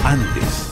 antes.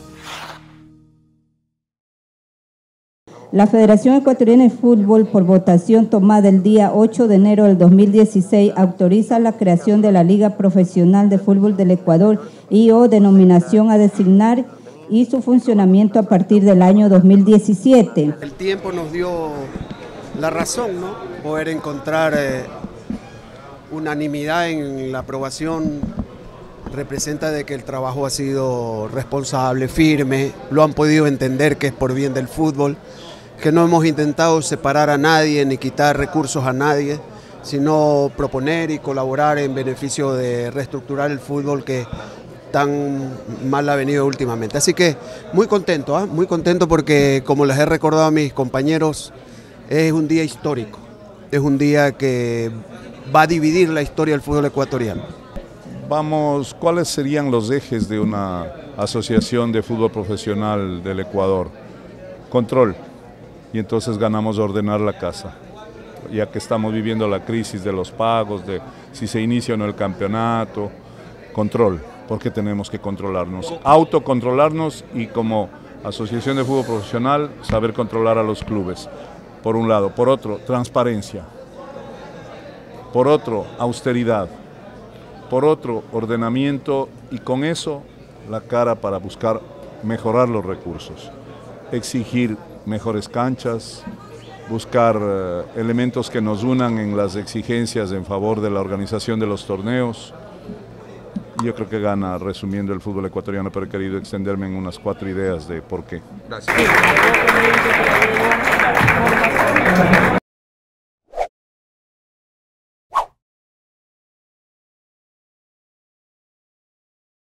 La Federación Ecuatoriana de Fútbol, por votación tomada el día 8 de enero del 2016, autoriza la creación de la Liga Profesional de Fútbol del Ecuador y/o denominación a designar y su funcionamiento a partir del año 2017. El tiempo nos dio la razón, ¿no? Poder encontrar unanimidad en la aprobación representa de que el trabajo ha sido responsable, firme, lo han podido entender que es por bien del fútbol, que no hemos intentado separar a nadie ni quitar recursos a nadie, sino proponer y colaborar en beneficio de reestructurar el fútbol que tan mal ha venido últimamente. Así que muy contento, muy contento porque, como les he recordado a mis compañeros, es un día histórico, es un día que va a dividir la historia del fútbol ecuatoriano. Vamos, ¿cuáles serían los ejes de una asociación de fútbol profesional del Ecuador? Control, y entonces ganamos ordenar la casa, ya que estamos viviendo la crisis de los pagos, de si se inicia o no el campeonato. Control, porque tenemos que controlarnos, autocontrolarnos y como asociación de fútbol profesional saber controlar a los clubes, por un lado. Por otro, transparencia. Por otro, austeridad. Por otro, ordenamiento, y con eso la cara para buscar mejorar los recursos. Exigir mejores canchas, buscar elementos que nos unan en las exigencias en favor de la organización de los torneos. Yo creo que gana resumiendo el fútbol ecuatoriano, pero he querido extenderme en unas 4 ideas de por qué. Gracias.